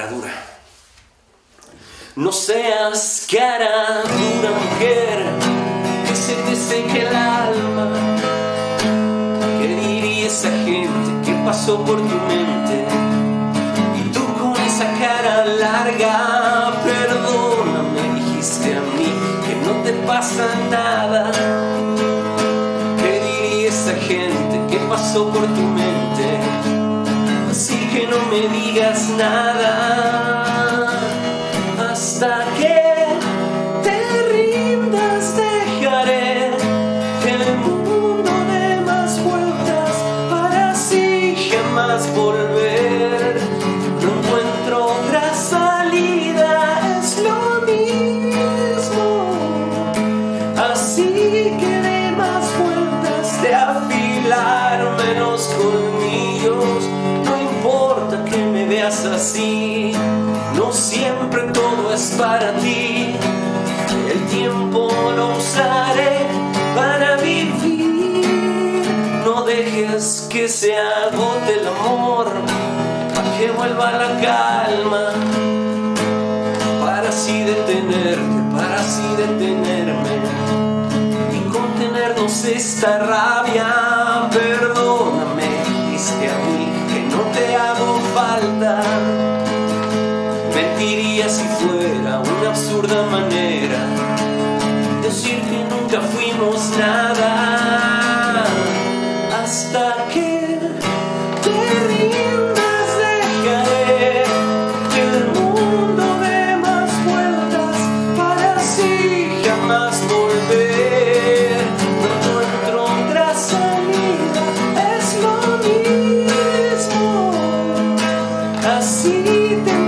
cara dura. No seas cara dura, mujer, que se te seque el alma. ¿Qué diría esa gente que pasó por tu mente? Y tú con esa cara larga, perdóname, dijiste a mí que no te pasa nada. ¿Qué diría esa gente que pasó por tu mente? Así que no me digas nada hasta que te rindas. Dejaré que el mundo dé más vueltas para así jamás volver. No encuentro otra salida, es lo mismo. Así que dé más vueltas, de afilar menos colmillos. No importa que me veas así, no siempre todo es para ti. El tiempo lo usaré para vivir. No dejes que se agote el amor, para que vuelva la calma, para así detenerte, para así detenerme y contenernos esta rabia. Perdóname, dijiste a mí que no te hago falta. Mentiría si fuera una absurda manera decir que nunca fuimos nada. Hasta que te rindas, dejaré que el mundo dé más vueltas para así jamás volver. No encuentro otra salida, es lo mismo. Así te